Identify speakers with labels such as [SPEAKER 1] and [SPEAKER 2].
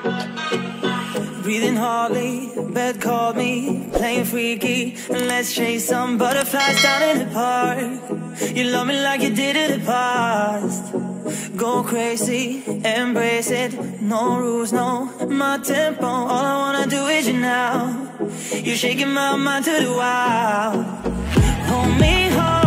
[SPEAKER 1] Breathing hardly, bed called me, playing freaky, and let's chase some butterflies down in the park. You love me like you did in the past. Go crazy, embrace it, no rules, no, my tempo. All I wanna do is you now. You're shaking my mind to the wild. Hold me hard,